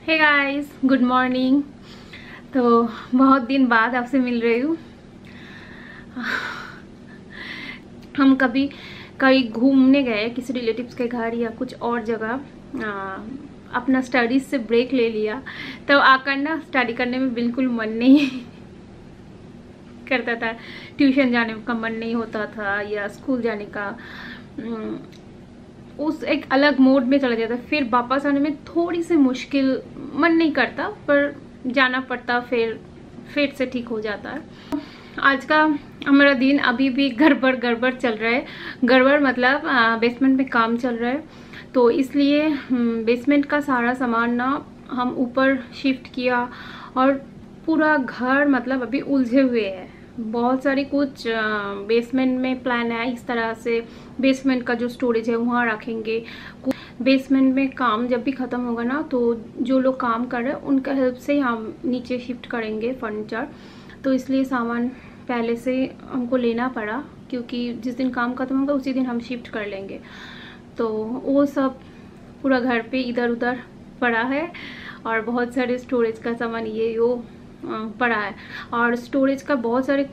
Hey guys, good morning. तो बहुत दिन बाद आपसे मिल रही हूँ। हम कभी कहीं घूमने गए किसी रिलेटिव्स के घर या कुछ और जगह, अपना स्टडीज से ब्रेक ले लिया। तो आकर ना स्टडी करने में बिल्कुल मन नहीं करता था। ट्यूशन जाने का मन नहीं होता था या स्कूल जाने का, उस एक अलग मोड में चला जाता। फिर वापस आने में थोड़ी सी मुश्किल, मन नहीं करता पर जाना पड़ता, फिर से ठीक हो जाता है। आज का हमारा दिन अभी भी गड़बड़ चल रहा है। गड़बड़ मतलब बेसमेंट में काम चल रहा है, तो इसलिए बेसमेंट का सारा सामान ना हम ऊपर शिफ्ट किया और पूरा घर मतलब अभी उलझे हुए है। बहुत सारी कुछ बेसमेंट में प्लान है, इस तरह से बेसमेंट का जो स्टोरेज है वहाँ रखेंगे। बेसमेंट में काम जब भी ख़त्म होगा ना, तो जो लोग काम कर रहे हैं उनका हेल्प से हम नीचे शिफ्ट करेंगे फर्नीचर। तो इसलिए सामान पहले से हमको लेना पड़ा, क्योंकि जिस दिन काम ख़त्म होगा उसी दिन हम शिफ्ट कर लेंगे। तो वो सब पूरा घर पे इधर उधर पड़ा है और बहुत सारे स्टोरेज का सामान ये वो पड़ा है। और स्टोरेज का बहुत सारे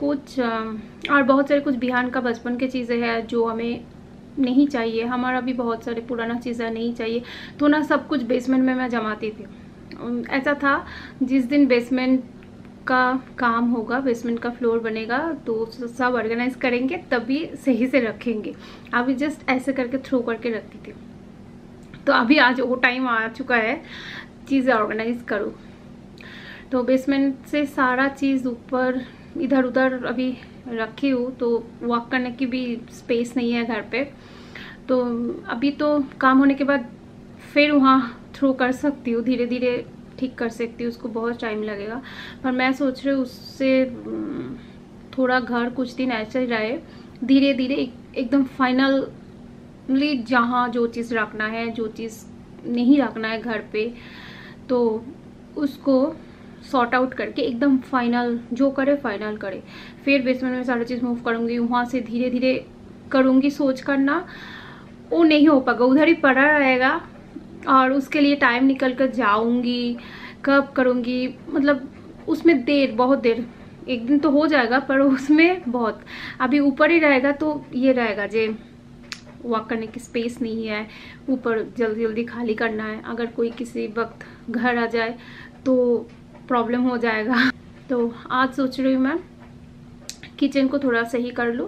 कुछ बिहान का बचपन के चीज़ें हैं जो हमें नहीं चाहिए। हमारा भी बहुत सारे पुराना चीज़ें नहीं चाहिए, तो ना सब कुछ बेसमेंट में मैं जमाती थी। ऐसा था जिस दिन बेसमेंट का काम होगा, बेसमेंट का फ्लोर बनेगा, तो सब ऑर्गेनाइज करेंगे तभी सही से रखेंगे। अभी जस्ट ऐसे करके थ्रो करके रखती थी। तो अभी आज वो टाइम आ चुका है चीज़ें ऑर्गेनाइज करो। तो बेसमेंट से सारा चीज़ ऊपर इधर उधर अभी रखी हूँ, तो वॉक करने की भी स्पेस नहीं है घर पे। तो अभी तो काम होने के बाद फिर वहाँ थ्रो कर सकती हूँ, धीरे धीरे ठीक कर सकती हूँ, उसको बहुत टाइम लगेगा। पर मैं सोच रही हूँ उससे थोड़ा घर कुछ दिन ऐसे ही रहे, धीरे धीरे एकदम फाइनली जहाँ जो चीज़ रखना है, जो चीज़ नहीं रखना है घर पे, तो उसको सॉर्ट आउट करके एकदम फाइनल जो करे फाइनल करे। फिर बेसमेंट में सारी चीज़ मूव करूँगी, वहाँ से धीरे धीरे करूँगी। सोच करना वो नहीं हो पाएगा, उधर ही पड़ा रहेगा और उसके लिए टाइम निकल कर जाऊँगी, कब करूँगी, मतलब उसमें बहुत देर, एक दिन तो हो जाएगा पर उसमें बहुत अभी ऊपर ही रहेगा। तो ये रहेगा जे वॉक करने की स्पेस नहीं है, ऊपर जल्दी जल्दी खाली करना है। अगर कोई किसी वक्त घर आ जाए तो प्रॉब्लम हो जाएगा। तो आज सोच रही हूँ मैं किचन को थोड़ा सही कर लूँ,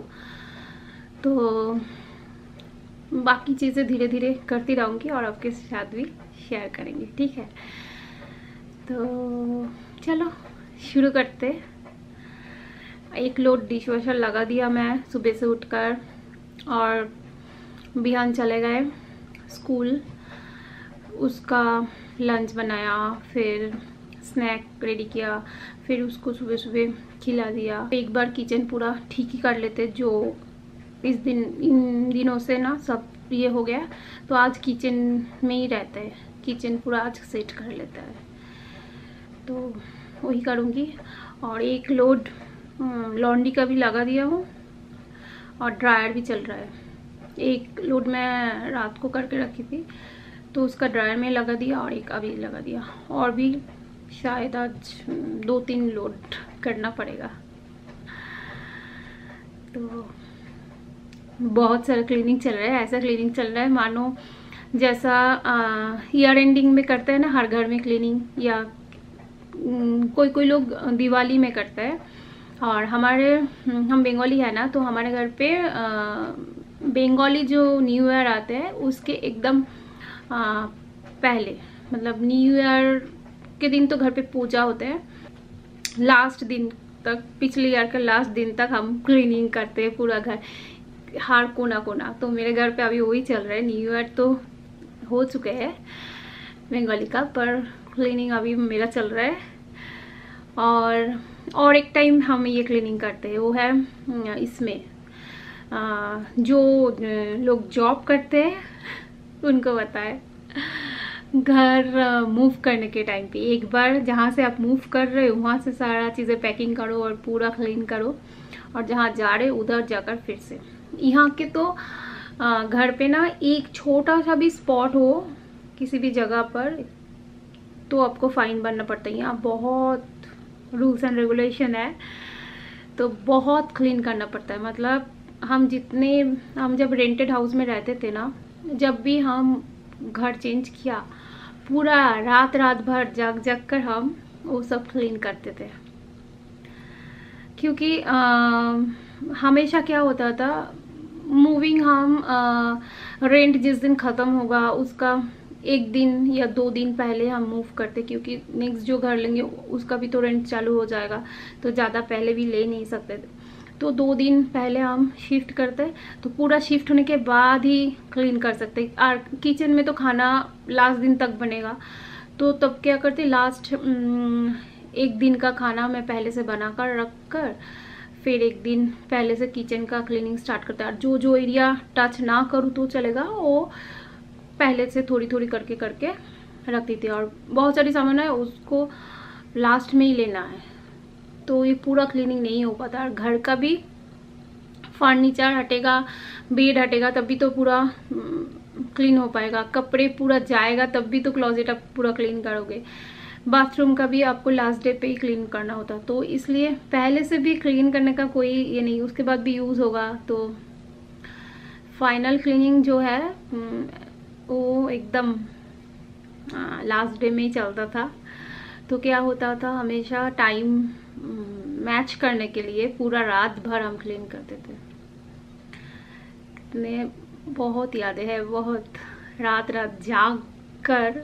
तो बाकी चीज़ें धीरे धीरे करती रहूँगी और आपके साथ भी शेयर करेंगे, ठीक है। तो चलो शुरू करते। एक लोड डिश वॉशर लगा दिया मैं सुबह से उठकर, और बिहान चले गए स्कूल, उसका लंच बनाया, फिर स्नैक रेडी किया, फिर उसको सुबह सुबह खिला दिया। एक बार किचन पूरा ठीक ही कर लेते, जो इन दिनों से ना सब ये हो गया, तो आज किचन में ही रहते हैं, किचन पूरा आज सेट कर लेता है। तो वही करूँगी। और एक लोड लॉन्ड्री का भी लगा दिया हूँ और ड्रायर भी चल रहा है। एक लोड मैं रात को करके रखी थी, तो उसका ड्रायर में लगा दिया और एक अभी लगा दिया, और भी शायद आज 2-3 लोड करना पड़ेगा। तो बहुत सारा क्लीनिंग चल रहा है, ऐसा क्लीनिंग चल रहा है मानो जैसा ईयर एंडिंग में करते हैं ना हर घर में क्लीनिंग, या कोई कोई लोग दिवाली में करता है। और हम बंगाली है ना, तो हमारे घर पे बंगाली जो न्यू ईयर आते हैं उसके एकदम पहले, मतलब न्यू ईयर के दिन तो घर पे पूजा होते हैं, लास्ट दिन तक, पिछले ईयर का लास्ट दिन तक हम क्लीनिंग करते हैं पूरा घर, हर कोना कोना। तो मेरे घर पे अभी वही चल रहा है। न्यू ईयर तो हो चुके हैं बंगाली का, पर क्लीनिंग अभी मेरा चल रहा है। और एक टाइम हम ये क्लीनिंग करते हैं, वो है इसमें जो लोग जॉब करते हैं उनको पता है, घर मूव करने के टाइम पे एक बार जहाँ से आप मूव कर रहे हो वहाँ से सारा चीज़ें पैकिंग करो और पूरा क्लीन करो, और जहाँ जा रहे हो उधर जाकर फिर से। यहाँ के तो घर पे ना एक छोटा सा भी स्पॉट हो किसी भी जगह पर, तो आपको फ़ाइन भरना पड़ता है। यहाँ बहुत रूल्स एंड रेगुलेशन है, तो बहुत क्लीन करना पड़ता है। मतलब हम जब रेंटेड हाउस में रहते थे ना, जब भी हम घर चेंज किया, पूरा रात भर जाग कर हम वो सब क्लीन करते थे। क्योंकि हमेशा क्या होता था, मूविंग हम रेंट जिस दिन ख़त्म होगा उसका 1 दिन या 2 दिन पहले हम मूव करते, क्योंकि नेक्स्ट जो घर लेंगे उसका भी तो रेंट चालू हो जाएगा, तो ज़्यादा पहले भी ले नहीं सकते थे। तो 2 दिन पहले हम शिफ्ट करते, तो पूरा शिफ्ट होने के बाद ही क्लीन कर सकते। और किचन में तो खाना लास्ट दिन तक बनेगा, तो तब क्या करते, लास्ट 1 दिन का खाना मैं पहले से बना कर रख कर फिर 1 दिन पहले से किचन का क्लीनिंग स्टार्ट करते हैं। और जो एरिया टच ना करूँ तो चलेगा, वो पहले से थोड़ी थोड़ी करके रखती थी। और बहुत सारी सामान है उसको लास्ट में ही लेना है, तो ये पूरा क्लीनिंग नहीं हो पाता। और घर का भी फर्नीचर हटेगा, बेड हटेगा, तब भी तो पूरा क्लीन हो पाएगा। कपड़े पूरा जाएगा तब भी तो क्लोजेट आप पूरा क्लीन करोगे। बाथरूम का भी आपको लास्ट डे पे ही क्लीन करना होता, तो इसलिए पहले से भी क्लीन करने का कोई ये नहीं, उसके बाद भी यूज़ होगा। तो फाइनल क्लीनिंग जो है वो एकदम लास्ट डे में ही चलता था। तो क्या होता था, हमेशा टाइम मैच करने के लिए पूरा रात भर हम क्लीन करते थे। इतने बहुत यादें हैं, बहुत रात जाग कर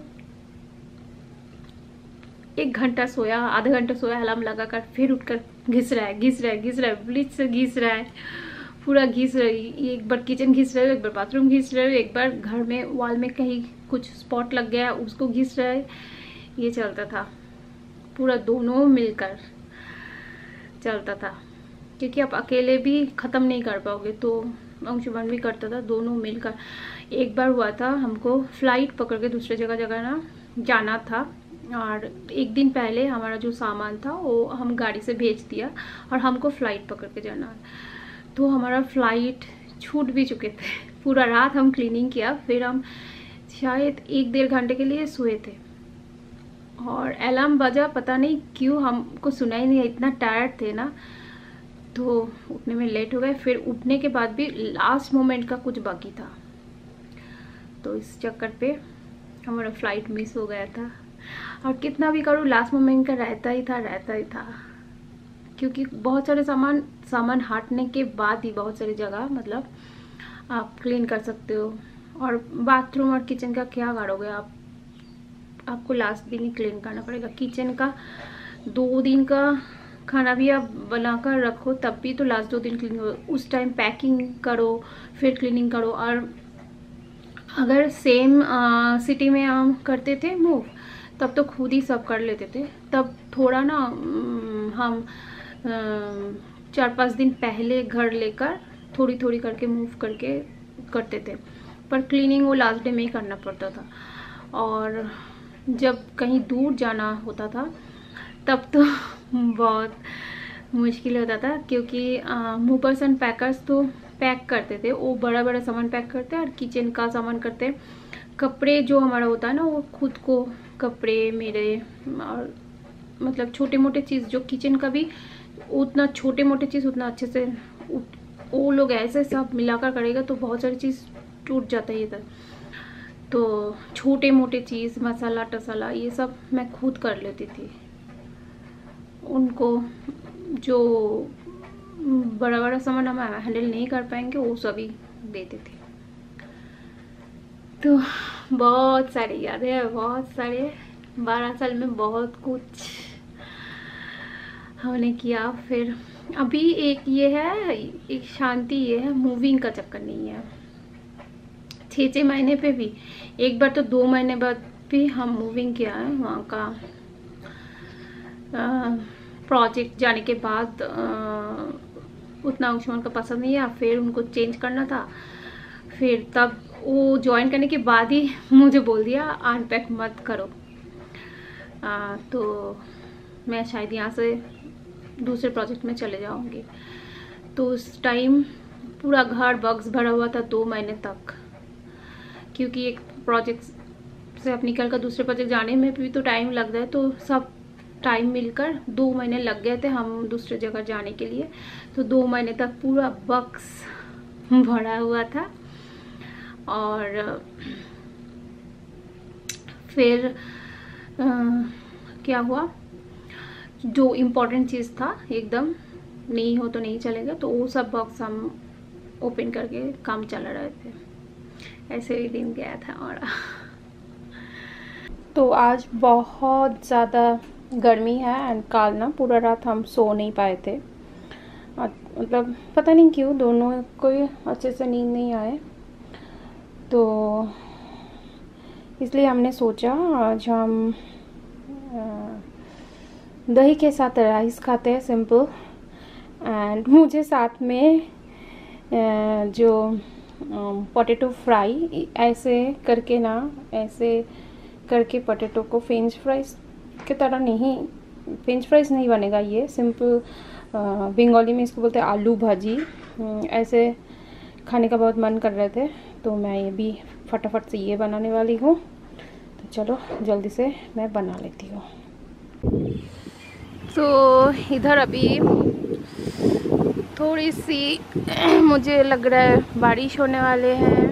1 घंटा सोया, आधा घंटा सोया, अलार्म लगा कर फिर उठकर घिस रहा है, ब्लीच से घिस रहा है, पूरा घिस रही। एक बार किचन घिस रहे हो, एक बार बाथरूम घिस रहे हो, एक बार घर में वॉल में कहीं कुछ स्पॉट लग गया उसको घिस रहा है। ये चलता था, पूरा दोनों मिलकर चलता था, क्योंकि आप अकेले भी ख़त्म नहीं कर पाओगे। तो अंशुमन भी करता था, दोनों मिलकर। एक बार हुआ था, हमको फ्लाइट पकड़ के दूसरे जगह ना जाना था, और 1 दिन पहले हमारा जो सामान था वो हम गाड़ी से भेज दिया और हमको फ़्लाइट पकड़ के जाना है। तो हमारा फ़्लाइट छूट भी चुके थे। पूरा रात हम क्लीनिंग किया, फिर हम शायद 1-1.5 घंटे के लिए सोए थे, और अलार्म बजा, पता नहीं क्यों हमको सुना ही नहीं, इतना टायर्ड थे ना, तो उठने में लेट हो गए। फिर उठने के बाद भी लास्ट मोमेंट का कुछ बाकी था, तो इस चक्कर पे हमारा फ़्लाइट मिस हो गया था। और कितना भी करूँ लास्ट मोमेंट का रहता ही था, क्योंकि बहुत सारे सामान हटने के बाद ही बहुत सारी जगह मतलब आप क्लीन कर सकते हो। और बाथरूम और किचन का क्या करोगे आपको लास्ट दिन ही क्लीन करना पड़ेगा। किचन का 2 दिन का खाना भी आप बनाकर रखो, तब भी तो लास्ट 2 दिन क्लीन हो। उस टाइम पैकिंग करो, फिर क्लीनिंग करो। और अगर सेम सिटी में हम करते थे मूव, तब तो खुद ही सब कर लेते थे। तब थोड़ा ना हम 4-5 दिन पहले घर लेकर थोड़ी करके मूव करके करते थे, पर क्लीनिंग वो लास्ट डे में ही करना पड़ता था। और जब कहीं दूर जाना होता था तब तो बहुत मुश्किल होता था, क्योंकि मूवर्स एंड पैकर्स तो पैक करते थे, वो बड़ा सामान पैक करते हैं और किचन का सामान करते हैं। कपड़े जो हमारा होता है ना, वो खुद को कपड़े मेरे और मतलब छोटे मोटे चीज़ जो किचन का भी उतना छोटे मोटे चीज़ उतना अच्छे से वो लोग ऐसे सब मिलाकर करेगा तो बहुत सारी चीज़ टूट जाता है इधर। तो छोटे मोटे चीज़ मसाला टसाला ये सब मैं खुद कर लेती थी। उनको जो बड़ा सामान हम हैंडल नहीं कर पाएंगे वो सभी देते थे। तो बहुत सारी यादें हैं, बहुत सारे 12 साल में बहुत कुछ हमने किया। फिर अभी एक ये है, एक शांति ये है, मूविंग का चक्कर नहीं है। 6 महीने पे भी एक बार तो 2 महीने बाद भी हम मूविंग किया है। वहाँ का प्रोजेक्ट जाने के बाद उतना अंशुमन का पसंद नहीं आया, फिर उनको चेंज करना था। फिर तब वो ज्वाइन करने के बाद ही मुझे बोल दिया अनपैक मत करो। तो मैं शायद यहाँ से दूसरे प्रोजेक्ट में चले जाऊँगी। तो उस टाइम पूरा घर बग्स भरा हुआ था 2 महीने तक, क्योंकि एक प्रोजेक्ट से अब निकल कर दूसरे प्रोजेक्ट जाने में भी तो टाइम लग रहा है, तो सब टाइम मिलकर 2 महीने लग गए थे हम दूसरे जगह जाने के लिए। तो 2 महीने तक पूरा बक्स भरा हुआ था। और फिर क्या हुआ, जो इम्पोर्टेंट चीज़ था एकदम नहीं हो तो नहीं चलेगा, तो वो सब बॉक्स हम ओपन करके काम चला रहे थे। ऐसे ही दिन गया था हमारा। तो आज बहुत ज़्यादा गर्मी है एंड कल ना पूरा रात हम सो नहीं पाए थे। मतलब पता नहीं क्यों दोनों कोई अच्छे से नींद नहीं आए, तो इसलिए हमने सोचा आज हम दही के साथ राइस खाते हैं, सिंपल। एंड मुझे साथ में जो पोटैटो फ्राई ऐसे करके ना, ऐसे करके पोटैटो को फ्रेंच फ्राइज की तरह नहीं, फ्रेंच फ्राइज नहीं बनेगा ये, सिंपल बंगाली में इसको बोलते हैं आलू भाजी। ऐसे खाने का बहुत मन कर रहे थे, तो मैं ये भी फटाफट से ये बनाने वाली हूँ। तो चलो जल्दी से मैं बना लेती हूँ। तो इधर अभी थोड़ी सी मुझे लग रहा है बारिश होने वाले हैं।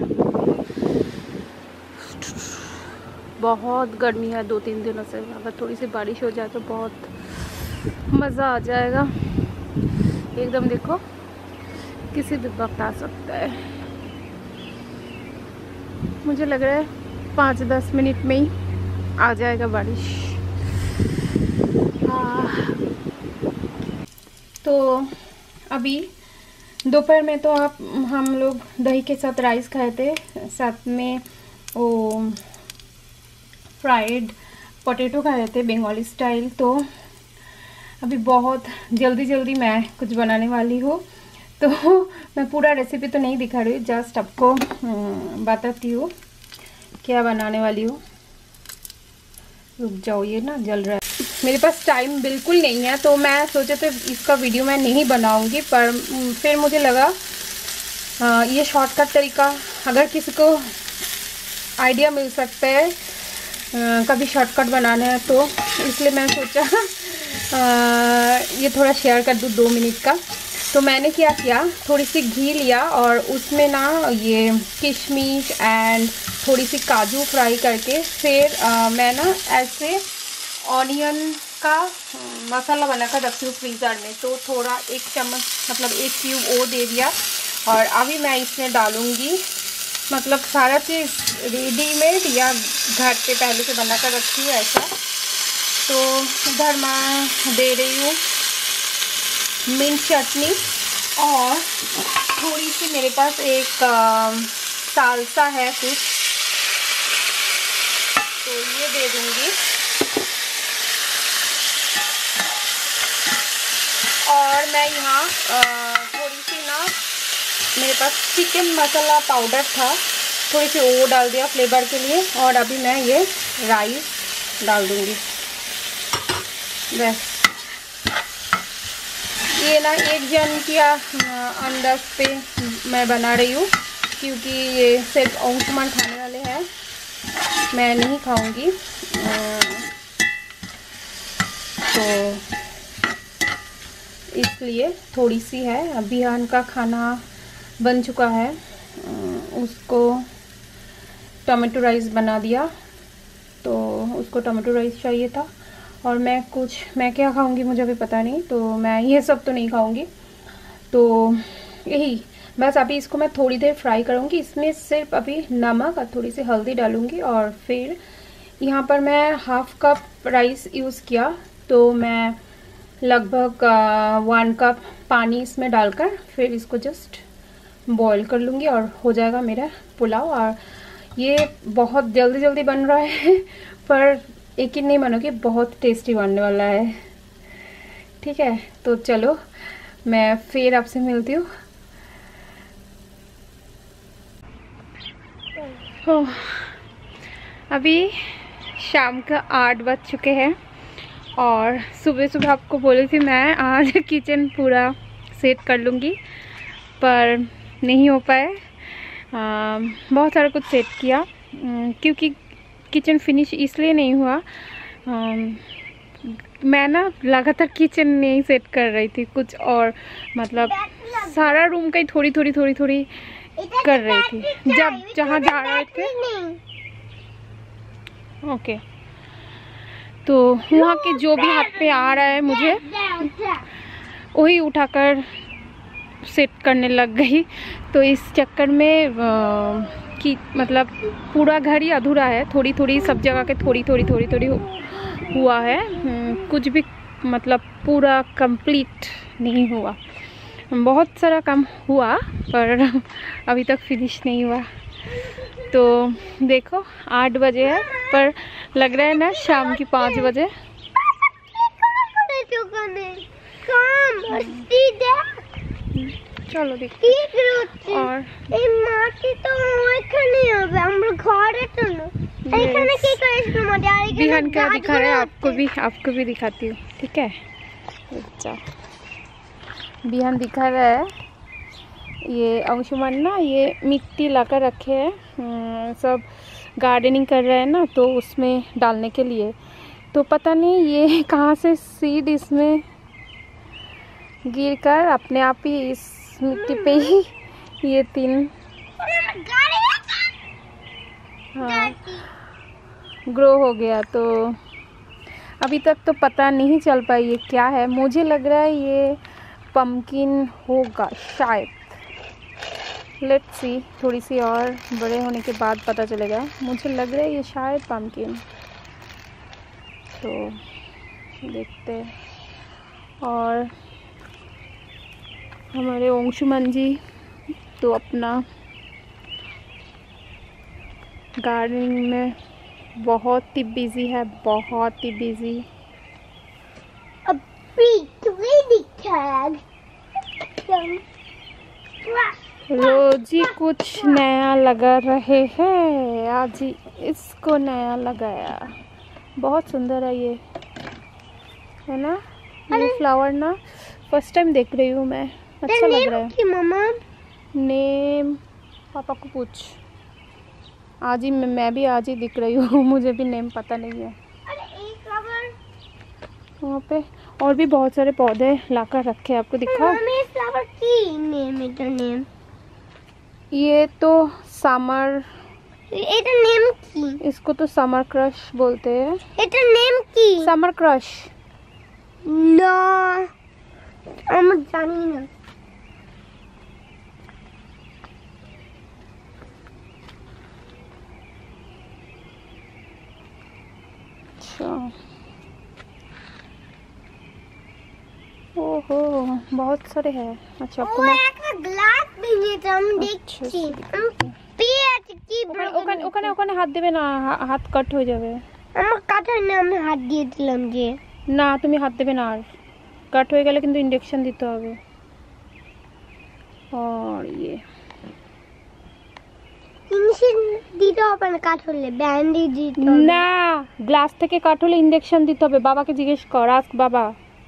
बहुत गर्मी है 2-3 दिनों से, अगर थोड़ी सी बारिश हो जाए तो बहुत मज़ा आ जाएगा। एकदम देखो किसी भी वक्त आ सकता है। मुझे लग रहा है 5-10 मिनट में ही आ जाएगा बारिश। तो अभी दोपहर में तो हम लोग दही के साथ राइस खाए थे, साथ में वो फ्राइड पोटैटो खाए थे बंगाली स्टाइल। तो अभी बहुत जल्दी मैं कुछ बनाने वाली हूँ, तो मैं पूरा रेसिपी तो नहीं दिखा रही हूँ, जस्ट आपको बताती हूँ क्या बनाने वाली हूँ। रुक जाओ, ये ना जल रहा है। मेरे पास टाइम बिल्कुल नहीं है, तो मैं सोचे थे इसका वीडियो मैं नहीं बनाऊंगी, पर फिर मुझे लगा ये शॉर्टकट तरीका अगर किसी को आइडिया मिल सकता है कभी शॉर्टकट बनाना है, तो इसलिए मैं सोचा ये थोड़ा शेयर कर दूँ 2 मिनट का। तो मैंने क्या किया, थोड़ी सी घी लिया और उसमें ना ये किशमिश एंड थोड़ी सी काजू फ्राई करके, फिर मैं ना ऐसे ऑनियन का मसाला बनाकर रखी हूँ फ्रीज़र में। तो थोड़ा 1 चम्मच मतलब 1 क्यूब वो दे दिया, और अभी मैं इसमें डालूँगी, मतलब सारा चीज़ रेडीमेड या घर पे पहले से बनाकर रखी हूँ ऐसा। तो इधर मैं दे रही हूँ मिंट चटनी, और थोड़ी सी मेरे पास एक सालसा है कुछ, तो ये दे दूँगी। और मैं यहाँ थोड़ी सी ना, मेरे पास चिकन मसाला पाउडर था, थोड़ी सी वो डाल दिया फ्लेवर के लिए। और अभी मैं ये राइस डाल दूँगी बस। ये ना 1 जन की अंदाज पे मैं बना रही हूँ, क्योंकि ये सिर्फ अंशुमन खाने वाले हैं, मैं नहीं खाऊंगी। तो इसलिए थोड़ी सी है। अभियान का खाना बन चुका है, उसको टमाटो राइस बना दिया, तो उसको टमाटो राइस चाहिए था। और मैं क्या खाऊंगी मुझे अभी पता नहीं, तो मैं ये सब तो नहीं खाऊंगी। तो यही बस, अभी इसको मैं थोड़ी देर फ्राई करूंगी। इसमें सिर्फ अभी नमक और थोड़ी सी हल्दी डालूंगी, और फिर यहाँ पर मैं 1/2 कप राइस यूज़ किया, तो मैं लगभग 1 कप पानी इसमें डालकर फिर इसको जस्ट बॉईल कर लूँगी, और हो जाएगा मेरा पुलाव। और ये बहुत जल्दी बन रहा है, पर यकीन नहीं मानोगे बहुत टेस्टी बनने वाला है। ठीक है, तो चलो मैं फिर आपसे मिलती हूँ। अभी शाम का 8 बज चुके हैं, और सुबह आपको बोली थी मैं आज किचन पूरा सेट कर लूँगी, पर नहीं हो पाए। बहुत सारा कुछ सेट किया, क्योंकि किचन फिनिश इसलिए नहीं हुआ, मैं ना लगातार किचन नहीं सेट कर रही थी कुछ और, मतलब सारा रूम का ही थोड़ी थोड़ी कर रही थी जब जहाँ जा रहे थे। ओके, तो वहाँ के जो भी हाथ पे आ रहा है मुझे वही उठाकर सेट करने लग गई। तो इस चक्कर में कि मतलब पूरा घर ही अधूरा है, थोड़ी थोड़ी सब जगह के थोड़ी थोड़ी हुआ है, कुछ भी मतलब पूरा कंप्लीट नहीं हुआ। बहुत सारा काम हुआ पर अभी तक फिनिश नहीं हुआ। तो देखो 8 बजे है पर लग रहा है ना शाम की 5 बजे। चलो देखो। और बिहान क्या दिखा रहा है आपको भी दिखाती हूँ, ठीक है। अच्छा, बिहान दिखा रहा है, ये अंशुमान ना ये मिट्टी लाकर रखे हैं, सब गार्डनिंग कर रहे हैं ना, तो उसमें डालने के लिए। तो पता नहीं ये कहाँ से सीड इसमें गिरकर अपने आप ही इस मिट्टी पे ही ये 3 ग्रो हो गया। तो अभी तक तो पता नहीं चल पाई ये क्या है। मुझे लग रहा है ये पम्पकिन होगा शायद, लेट्स सी, थोड़ी सी और बड़े होने के बाद पता चलेगा। मुझे लग रहा है ये शायद पम्पकिन, तो देखते हैं। और हमारे अंशुमान जी तो अपना गार्डनिंग में बहुत ही बिजी है, बहुत ही बिजी। रोज ही कुछ नया लगा रहे हैं, आज ही इसको नया लगाया। बहुत सुंदर है ये, है ना ये फ्लावर ना, फर्स्ट टाइम देख रही हूँ मैं, अच्छा लग रहा है। मम्मा नेम पापा को पूछ, आज ही मैं भी आज ही दिख रही हूँ, मुझे भी नेम पता नहीं है। वहाँ पे और भी बहुत सारे पौधे लाकर रखे हैं, आपको दिखाओ। फ्लावर की नेम ये तो समर, नेम की, इसको तो समर क्रश बोलते हैं। नेम की समर क्रश ना, हम जानी ना। अच्छा, ओहो बहुत सारे हैं। अच्छा, आपको ग्लास भी नहीं था, हम देखছি ওখানে হাত দেবে না, হাত কাট হয়ে যাবে। আমার কাট হয় না, আমি হাত দিয়ে দিলাম যে। না তুমি হাত দেবে না, আর কাট হয়ে গেলে কিন্তু ইনজেকশন দিতে হবে। और ये ইনজেকশন দিতে হবে না, কাট হলে ব্যান্ডেজ দিতে হবে না, গ্লাস থেকে কাট হলে ইনজেকশন দিতে হবে। বাবাকে জিজ্ঞেস কর, আস্ক বাবা।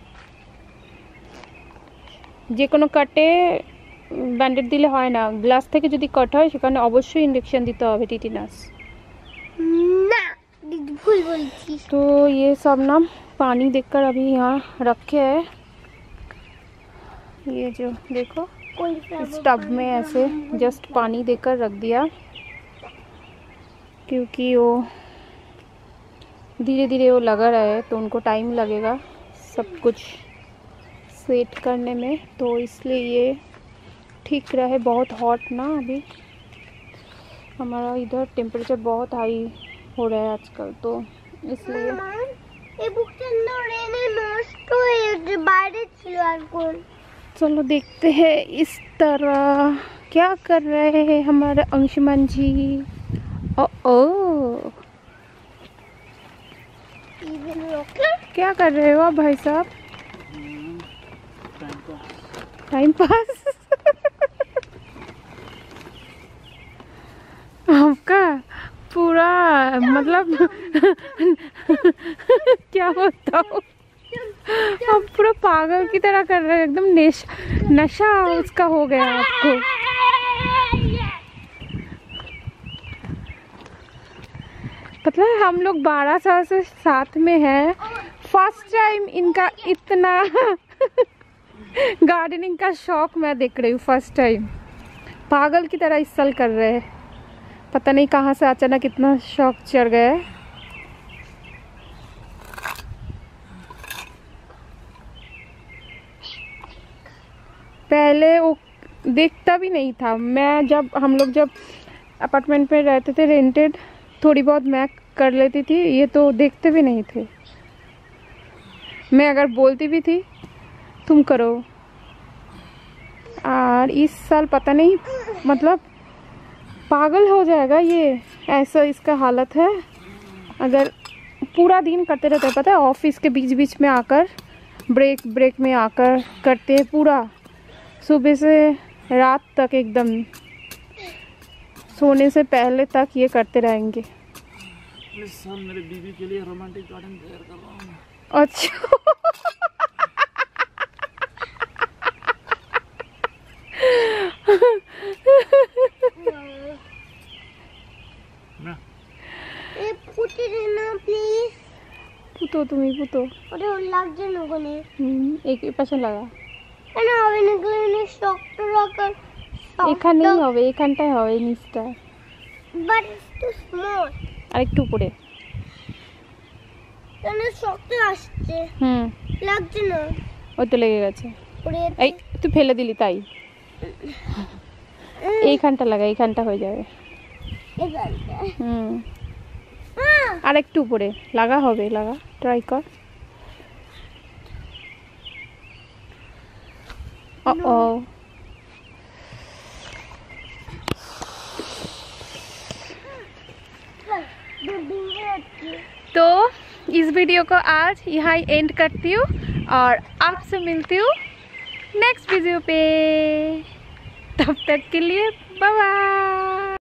যে কোনো কাটে ব্যান্ডেড দিলে হয় না, গ্লাস থেকে যদি কাট হয় সেখানে অবশ্যই ইনজেকশন দিতে হবে, টিটেনাস। না भूल बोलती। तो ये सब ना पानी देकर अभी यहाँ रखे है। ये जो देखो इस टब में ऐसे जस्ट पानी देकर रख दिया, क्योंकि वो धीरे धीरे वो लगा रहा है तो उनको टाइम लगेगा सब कुछ सेट करने में, तो इसलिए ये ठीक रहे। बहुत हॉट ना अभी हमारा इधर टेम्परेचर बहुत हाई हो रहा है आजकल, तो इसलिए चलो देखते हैं इस तरह क्या कर रहे हैं हमारे अंशुमान जी। ओ क्या कर रहे हो आप भाई साहब? टाइम पास आपका पूरा मतलब क्या बताओ, आप पूरा पागल की तरह कर रहे हो, एकदम नशा उसका हो गया आपको। पता है हम लोग 12 साल से साथ में हैं, फर्स्ट टाइम इनका इतना गार्डनिंग का शौक मैं देख रही हूँ। फर्स्ट टाइम पागल की तरह इस साल कर रहे हैं, पता नहीं कहाँ से अचानक इतना शौक चढ़ गया है। पहले वो देखता भी नहीं था। मैं हम लोग जब अपार्टमेंट में रहते थे रेंटेड, थोड़ी बहुत मैं कर लेती थी, ये तो देखते भी नहीं थे। मैं अगर बोलती भी थी तुम करो, और इस साल पता नहीं मतलब पागल हो जाएगा ये, ऐसा इसका हालत है। अगर पूरा दिन करते रहते हैं, पता है ऑफिस के बीच बीच में आकर ब्रेक में आकर करते हैं, पूरा सुबह से रात तक एकदम सोने से पहले तक ये करते रहेंगे। इस साल मेरे बीबी के लिए रोमांटिक गार्डन तैयार कर रहा हूँ। अच्छा ना प्लीज पुतो তুমি পুতো ওটা লাগছে না কোনে এই পাশে লাগা কেন হবে না কোনে শক্ত রাখার এখানেই হবে, এখানটায় হবে নিচটা, বাট টু স্মল আরেকটু উপরে কেন শক্ত আসছে লাগছে না, ওই তো লেগে গেছে। পড়ে এই তুই ফেলে দিলি তাই, এইখানটা লাগা, এইখানটা হয়ে যাবে। এখানটা আর একটু উপরে লাগা হবে, লাগা ট্রাই কর। ও तो इस वीडियो को आज यहाँ एंड करती हूँ और आपसे मिलती हूँ नेक्स्ट वीडियो पे। तब तक के लिए बाय बाय।